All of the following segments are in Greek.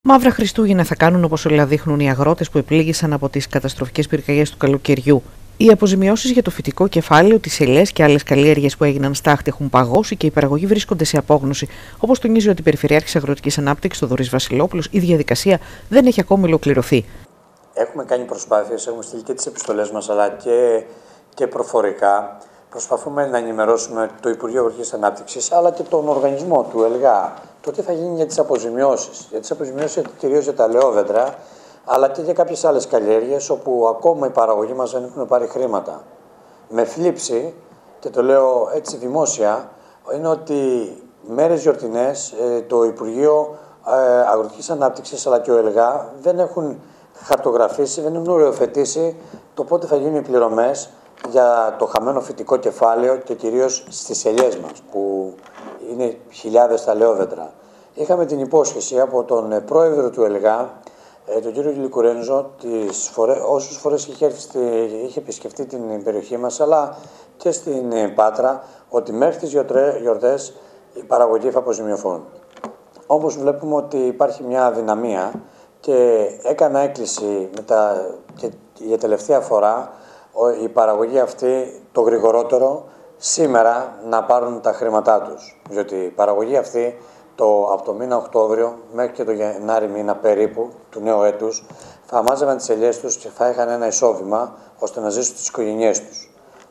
Μαύρα Χριστούγεννα θα κάνουν, όπως όλα δείχνουν, οι αγρότες που επλήγησαν από τις καταστροφικές πυρκαγιές του καλοκαιριού. Οι αποζημιώσεις για το φυτικό κεφάλαιο, τις ελιές και άλλες καλλιέργειες που έγιναν στάχτη έχουν παγώσει και οι παραγωγοί βρίσκονται σε απόγνωση. Όπως τονίζει ο Αντιπεριφερειάρχης Αγροτικής Ανάπτυξης, ο Θοδωρής Βασιλόπουλος, η διαδικασία δεν έχει ακόμη ολοκληρωθεί. Έχουμε κάνει προσπάθειες, έχουμε στείλει και τις επιστολές μας αλλά και προφορικά. Προσπαθούμε να ενημερώσουμε το Υπουργείο Αγροτικής Ανάπτυξης αλλά και τον οργανισμό του ΕΛΓΑ το τι θα γίνει για τις αποζημιώσεις. Για τις αποζημιώσεις κυρίως για τα ελαιόδεντρα, αλλά και για κάποιες άλλες καλλιέργειες όπου ακόμα οι παραγωγοί μας δεν έχουν πάρει χρήματα. Με θλίψη, και το λέω έτσι δημόσια, είναι ότι μέρες γιορτινές το Υπουργείο Αγροτικής Ανάπτυξης αλλά και ο ΕΛΓΑ δεν έχουν χαρτογραφήσει, δεν έχουν οριοθετήσει το πότε θα γίνουν οι πληρωμές για το χαμένο φυτικό κεφάλαιο και κυρίως στις ελιές μας, που είναι χιλιάδες τα ελαιόδεντρα. Είχαμε την υπόσχεση από τον πρόεδρο του ΕΛΓΑ, τον κύριο Γλυκουρένζο, όσες φορές είχε επισκεφτεί την περιοχή μας, αλλά και στην Πάτρα, ότι μέχρι τις γιορτές οι παραγωγοί θα αποζημιωθούν. Όμως βλέπουμε ότι υπάρχει μια αδυναμία και έκανα έκκληση και για τελευταία φορά οι παραγωγοί αυτοί το γρηγορότερο σήμερα να πάρουν τα χρήματά τους. Διότι οι παραγωγοί αυτοί από το μήνα Οκτώβριο μέχρι και το Γενάρη μήνα περίπου του νέου έτους θα μάζευαν τις ελιές τους και θα είχαν ένα εισόδημα ώστε να ζήσουν τις οικογένειές τους.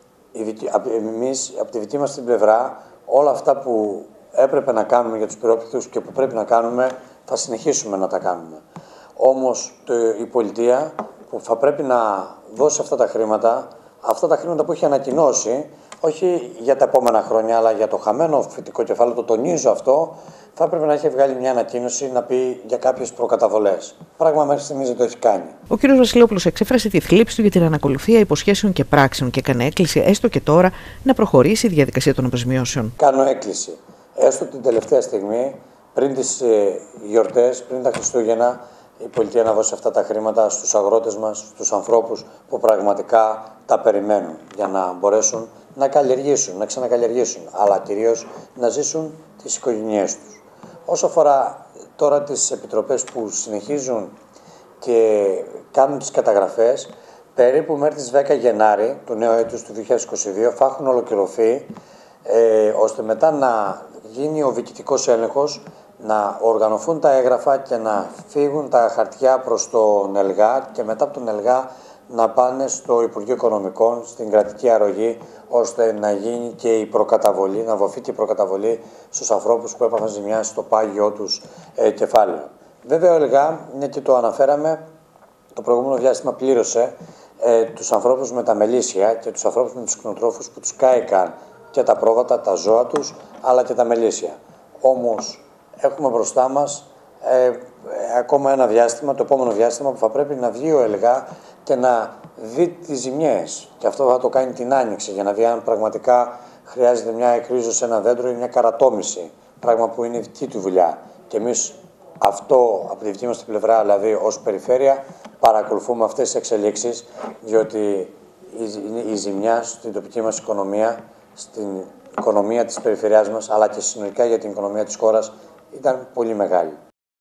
Εμείς από τη δική μας την πλευρά όλα αυτά που έπρεπε να κάνουμε για τους πυρόπληκτους και που πρέπει να κάνουμε θα συνεχίσουμε να τα κάνουμε. Όμως η πολιτεία που θα πρέπει να δώσει αυτά τα χρήματα που έχει ανακοινώσει, όχι για τα επόμενα χρόνια, αλλά για το χαμένο φυτικό κεφάλαιο, το τονίζω αυτό, θα έπρεπε να έχει βγάλει μια ανακοίνωση να πει για κάποιες προκαταβολές. Πράγμα μέχρι στιγμής δεν το έχει κάνει. Ο κ. Βασιλόπουλος εξέφρασε τη θλίψη του για την ανακολουθία υποσχέσεων και πράξεων και έκανε έκκληση, έστω και τώρα, να προχωρήσει η διαδικασία των αποζημιώσεων. Κάνω έκκληση. Έστω την τελευταία στιγμή, πριν τις γιορτές, πριν τα Χριστούγεννα, η πολιτεία να δώσει αυτά τα χρήματα στους αγρότες μας, στους ανθρώπους που πραγματικά τα περιμένουν για να μπορέσουν να καλλιεργήσουν, να ξανακαλλιεργήσουν, αλλά κυρίως να ζήσουν τις οικογένειές τους. Όσο αφορά τώρα τις επιτροπές που συνεχίζουν και κάνουν τις καταγραφές, περίπου μέχρι τις 10 Γενάρη του νέου έτους του 2022 θα έχουν ολοκληρωθεί, ώστε μετά να γίνει ο διοικητικός έλεγχος, να οργανωθούν τα έγγραφα και να φύγουν τα χαρτιά προς τον ΕΛΓΑ και μετά από τον ΕΛΓΑ να πάνε στο Υπουργείο Οικονομικών, στην κρατική αρρωγή, ώστε να γίνει και η προκαταβολή, να δοθεί και η προκαταβολή στους ανθρώπους που έπαθαν ζημιά στο πάγιό τους κεφάλαιο. Βέβαια ο ΕΛΓΑ, μια και το αναφέραμε, το προηγούμενο διάστημα πλήρωσε τους ανθρώπους με τα μελίσια και τους ανθρώπους με τους κτηνοτρόφους που τους κάηκαν και τα πρόβατα, τα ζώα τους, αλλά και τα μελίσια. Όμως έχουμε μπροστά μας ακόμα ένα διάστημα, το επόμενο διάστημα που θα πρέπει να βγει ο ΕΛΓΑ και να δει τις ζημιές. Και αυτό θα το κάνει την Άνοιξη για να δει αν πραγματικά χρειάζεται μια εκρίζωση σε ένα δέντρο ή μια καρατόμηση. Πράγμα που είναι δική του δουλειά. Και εμείς αυτό από τη δική μας την πλευρά, δηλαδή ως περιφέρεια, παρακολουθούμε αυτές τις εξελίξεις, διότι η ζημιά στην τοπική μας οικονομία, στην οικονομία της περιφερειάς μας, αλλά και συνολικά για την οικονομία της χώρας, ήταν πολύ μεγάλη.